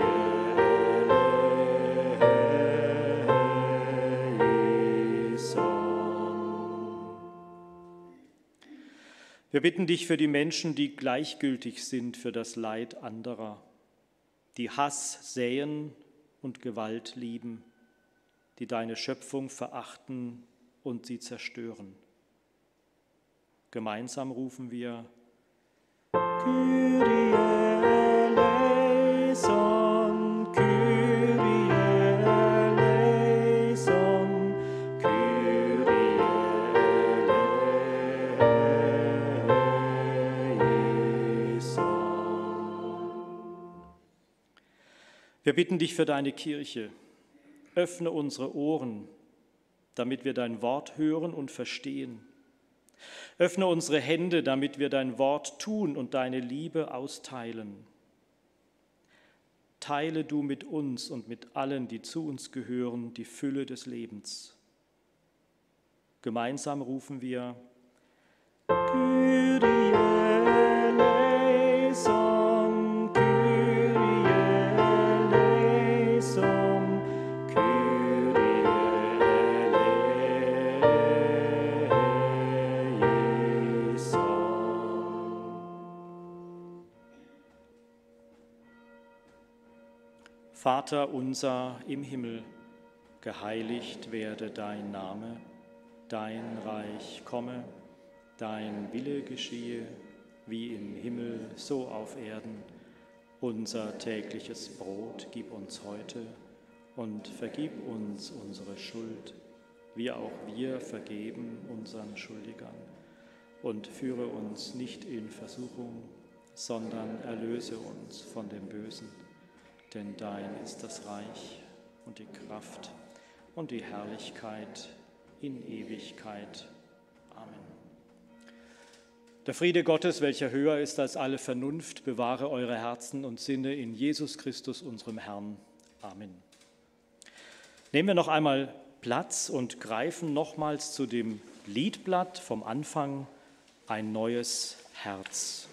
eleison. Wir bitten dich für die Menschen, die gleichgültig sind für das Leid anderer, die Hass säen und Gewalt lieben, die deine Schöpfung verachten und sie zerstören. Gemeinsam rufen wir: Kyrie eleison, Kyrie eleison, Kyrie eleison. Wir bitten dich für deine Kirche. Öffne unsere Ohren, damit wir dein Wort hören und verstehen. Öffne unsere Hände, damit wir dein Wort tun und deine Liebe austeilen. Teile du mit uns und mit allen, die zu uns gehören, die Fülle des Lebens. Gemeinsam rufen wir: Kyrie eleison, Kyrie eleison, Kyrie eleison. Vater unser im Himmel, geheiligt werde dein Name, dein Reich komme, dein Wille geschehe, wie im Himmel, so auf Erden. Unser tägliches Brot gib uns heute und vergib uns unsere Schuld, wie auch wir vergeben unseren Schuldigern. Und führe uns nicht in Versuchung, sondern erlöse uns von dem Bösen. Denn dein ist das Reich und die Kraft und die Herrlichkeit in Ewigkeit. Amen. Der Friede Gottes, welcher höher ist als alle Vernunft, bewahre eure Herzen und Sinne in Jesus Christus, unserem Herrn. Amen. Nehmen wir noch einmal Platz und greifen nochmals zu dem Liedblatt vom Anfang: Ein neues Herz.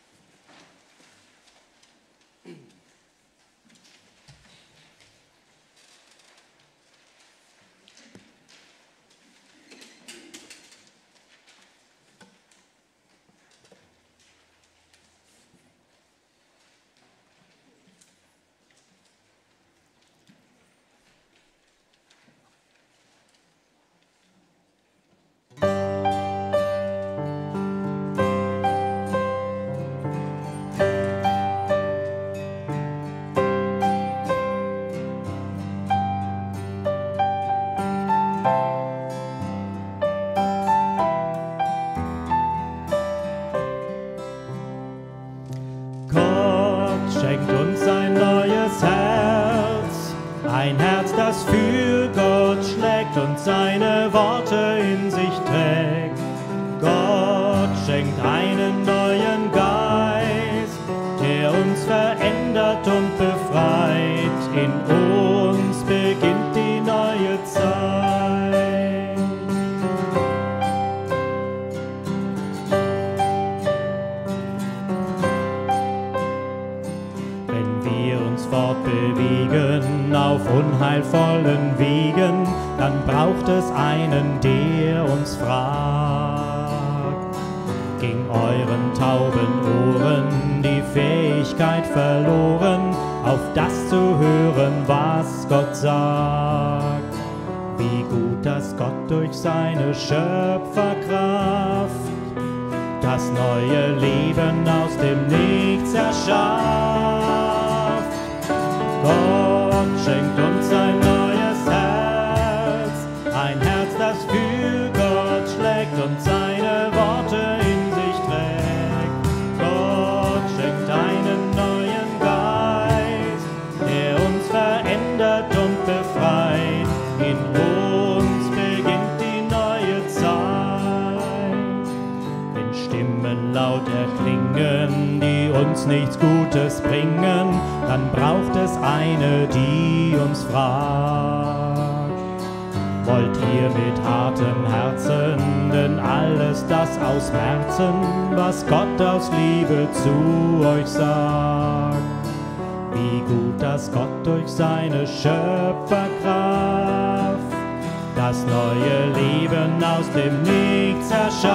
das für Gott schlägt und seine Worte in sich trägt. Gott schenkt einen neuen Geist, der uns verändert und befreit. In uns beginnt die neue Zeit. uns fortbewegen auf unheilvollen Wegen, dann braucht es einen, der uns fragt. Ging euren tauben Ohren die Fähigkeit verloren, auf das zu hören, was Gott sagt? Wie gut, dass Gott durch seine Schöpferkraft das neue Leben aus dem Nichts erschafft. Gott schenkt uns ein neues Herz, ein Herz, das für Gott schlägt und seine Worte in sich trägt. Gott schenkt einen neuen Geist, der uns verändert und befreit. In uns beginnt die neue Zeit. Wenn Stimmen laut erklingen, die uns nichts Gutes bringen, dann braucht es eine, die uns fragt. Wollt ihr mit hartem Herzen denn alles das ausmerzen, was Gott aus Liebe zu euch sagt? Wie gut, dass Gott durch seine Schöpferkraft das neue Leben aus dem Nichts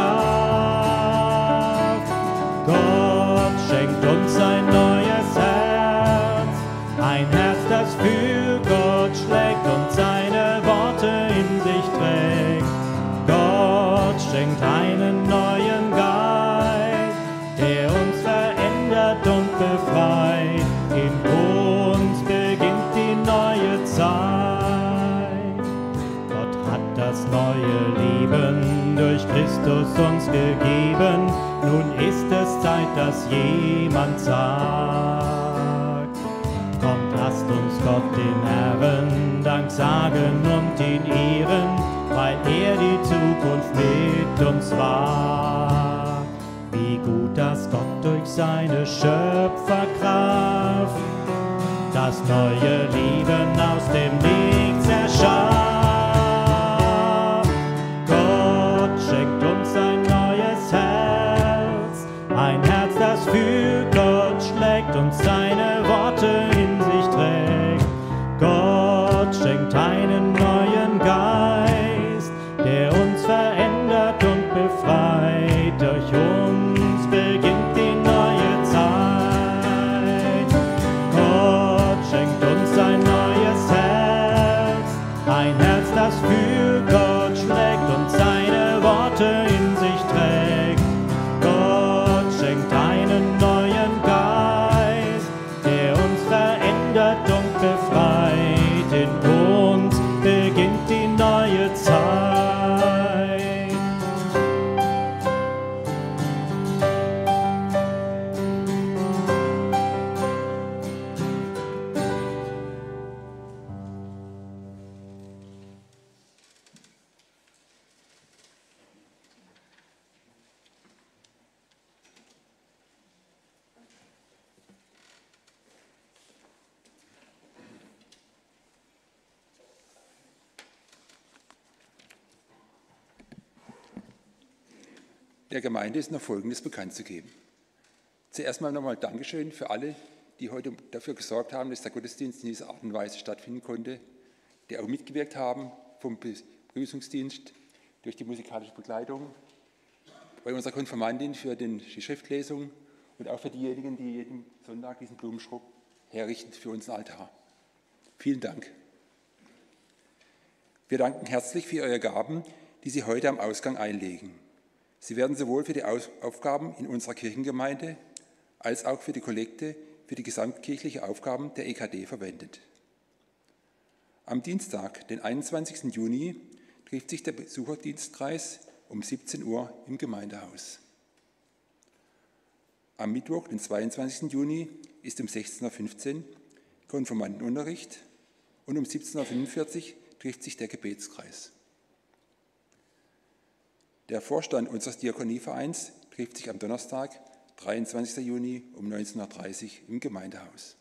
erschafft. Gott schenkt uns ein neues Herz, ein Herz, das für Gott schlägt und seine Worte in sich trägt. Gott schenkt einen neuen Geist, der uns verändert und befreit. In uns beginnt die neue Zeit. Gott hat das neue Leben durch Christus uns gegeben. Nun ist es Zeit, dass jemand sagt: Kommt, lasst uns Gott den Herren Dank sagen und ihn ehren, weil er die Zukunft mit uns war. Wie gut, dass Gott durch seine Schöpferkraft das neue Leben aus dem Nichts erschafft. Gott schenkt uns ein neues Herz, ein Herz, das für Gott schlägt und seine Worte in sich trägt. Gott schenkt einen neuen Geist, der uns verändert und befreit. Durch uns beginnt die neue Zeit. Gott schenkt uns ein neues Herz, ein Herz, das für Gott schlägt und seine Worte in sich trägt. Gott schenkt einen neuen Geist, der uns verändert und befreit. In uns beginnt die neue Zeit. Der Gemeinde ist noch Folgendes bekannt zu geben. Zuerst mal nochmal Dankeschön für alle, die heute dafür gesorgt haben, dass der Gottesdienst in dieser Art und Weise stattfinden konnte, die auch mitgewirkt haben vom Begrüßungsdienst durch die musikalische Begleitung, bei unserer Konfirmandin für die Schriftlesung und auch für diejenigen, die jeden Sonntag diesen Blumenschmuck herrichten für unseren Altar. Vielen Dank. Wir danken herzlich für eure Gaben, die Sie heute am Ausgang einlegen. Sie werden sowohl für die Aufgaben in unserer Kirchengemeinde als auch für die Kollekte für die gesamtkirchliche Aufgaben der EKD verwendet. Am Dienstag, den 21. Juni, trifft sich der Besucherdienstkreis um 17 Uhr im Gemeindehaus. Am Mittwoch, den 22. Juni, ist um 16.15 Uhr Konfirmandenunterricht und um 17.45 Uhr trifft sich der Gebetskreis. Der Vorstand unseres Diakonievereins trifft sich am Donnerstag, 23. Juni um 19.30 Uhr im Gemeindehaus.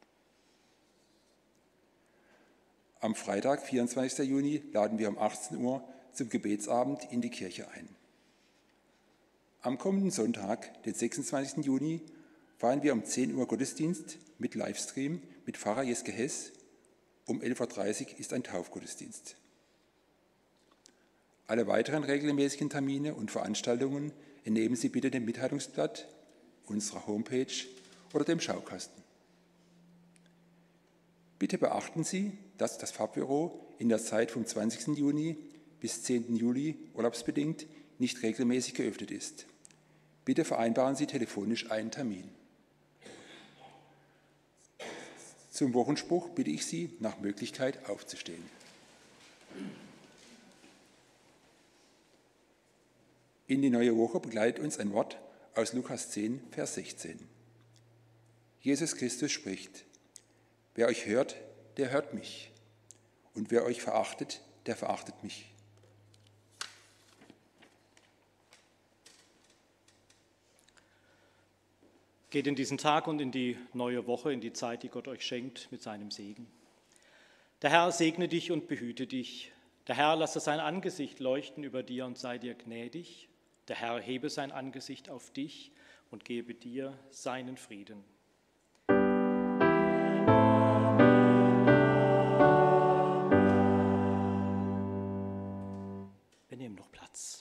Am Freitag, 24. Juni, laden wir um 18 Uhr zum Gebetsabend in die Kirche ein. Am kommenden Sonntag, den 26. Juni, feiern wir um 10 Uhr Gottesdienst mit Livestream mit Pfarrer Jeske Hess. Um 11.30 Uhr ist ein Taufgottesdienst. Alle weiteren regelmäßigen Termine und Veranstaltungen entnehmen Sie bitte dem Mitteilungsblatt, unserer Homepage oder dem Schaukasten. Bitte beachten Sie, dass das Pfarrbüro in der Zeit vom 20. Juni bis 10. Juli urlaubsbedingt nicht regelmäßig geöffnet ist. Bitte vereinbaren Sie telefonisch einen Termin. Zum Wochenspruch bitte ich Sie, nach Möglichkeit aufzustehen. In die neue Woche begleitet uns ein Wort aus Lukas 10, Vers 16. Jesus Christus spricht: Wer euch hört, der hört mich. Und wer euch verachtet, der verachtet mich. Geht in diesen Tag und in die neue Woche, in die Zeit, die Gott euch schenkt, mit seinem Segen. Der Herr segne dich und behüte dich. Der Herr lasse sein Angesicht leuchten über dir und sei dir gnädig. Der Herr hebe sein Angesicht auf dich und gebe dir seinen Frieden. Wir nehmen noch Platz.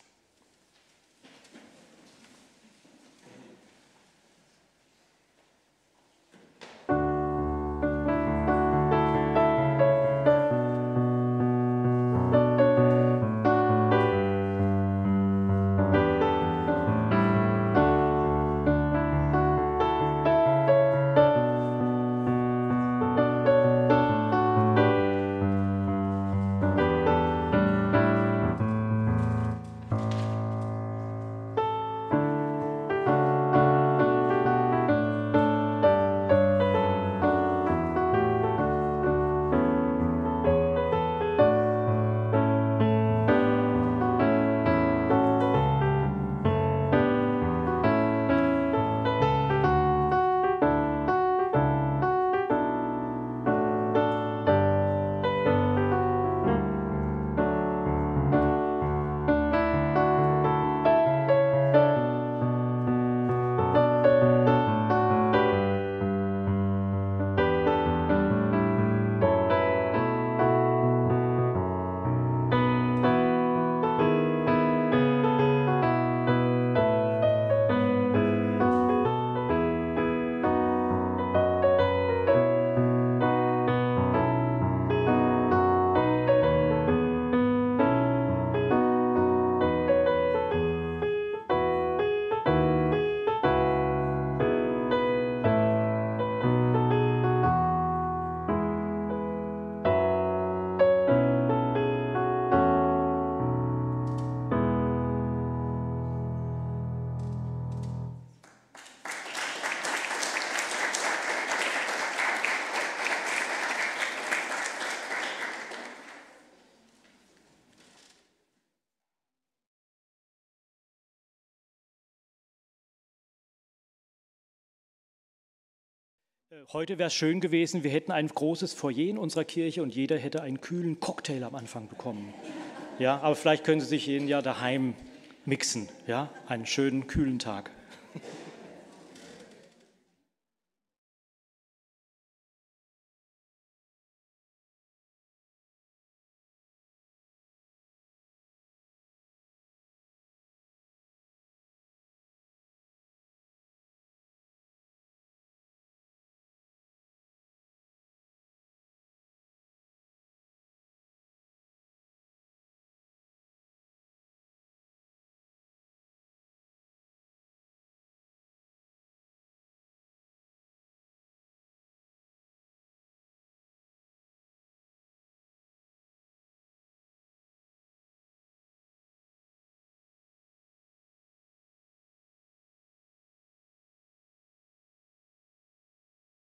Heute wäre es schön gewesen, wir hätten ein großes Foyer in unserer Kirche und jeder hätte einen kühlen Cocktail am Anfang bekommen. Ja, aber vielleicht können Sie sich jeden Jahr daheim mixen. Ja, einen schönen, kühlen Tag.